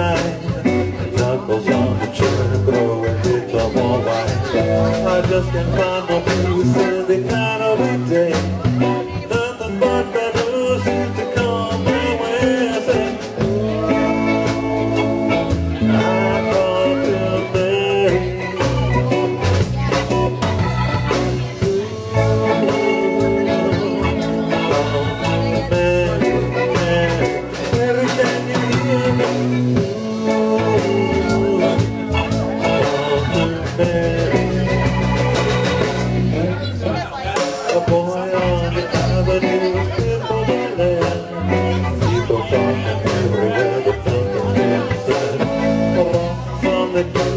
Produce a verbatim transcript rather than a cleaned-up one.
night. Knuckles on the chair, growing big of all white. I just can't find no peace in the kind of a day. Nothing but bad news seems to come my way. I say, I called today. Mary, can you hear me? A boy on the avenue, people in there, people talking everywhere, but nothing's being said. A walk from the